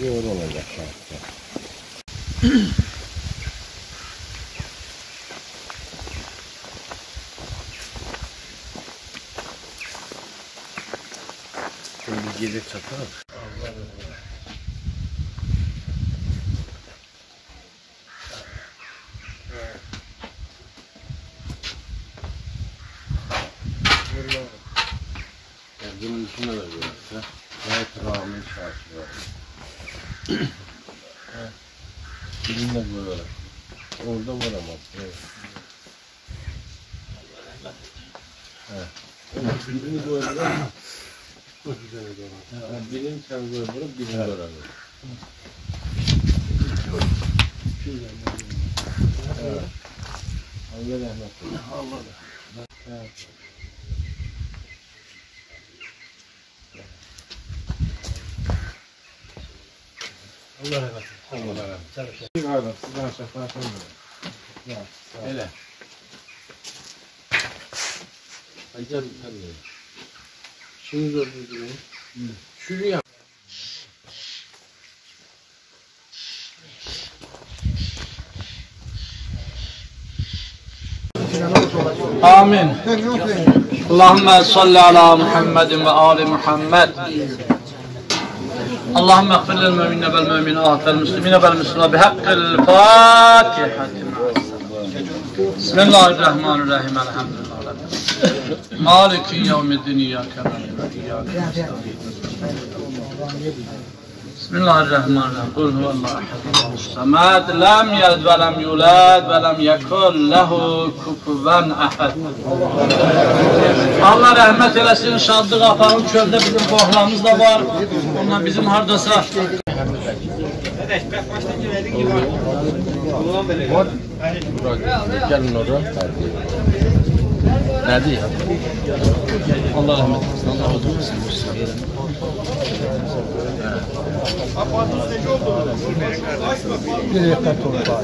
Yoğur olacak şartlar. Şimdi geri çatar. Bunun içine de görürse gayet rahmin şartı var. Birinde böyle. Orada var ama. Evet. Birini böyle. Birini sen böyle, birini böyle. Evet. Allah rahmet eylesin. Allah rahmet eylesin. Allah rahmet eylesin. Allah rahmet eylesin. Bir adam sizden şefaat olmuyor. Öyle. Acaba tabii. Şunu da durdurayım. Şuraya. Amin. Allahümme salli ala Muhammedin ve ali Muhammed. Allahümme eğfir lil müminine vel müminat vel müslimine vel müslimat bihakkil Fatiha. Bismillahirrahmanirrahim. Elhamdülillah. Maliki yevmiddin iyyake na'budu ve iyyake nestaîn. Bismillahirrahmanirrahim. Kul huvallahu ehad. Samed lem yelid ve lem yulad ve lem yekun lehu kufuven ahad. Allah rahmet eylesin. Şadlık Apanın çölde bizim bohlamız da var. Ondan bizim hardasa. Gelin oraya. Ne diyor? Allah rahmet eylesin. Allah razı olsun. Bir yakat olur bari.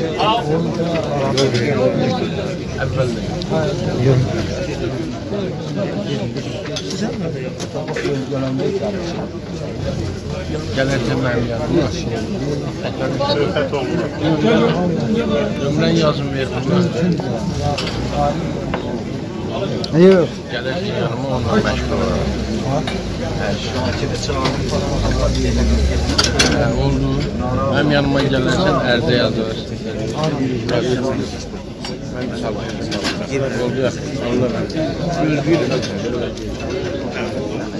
Geleceğim ben yanıma. Ömren yazım verdim. Yok. Geleceğim yanıma onunla meşgul olarak. Oldu. Hem yanıma gelirsen erde yazarız. Oldu ya.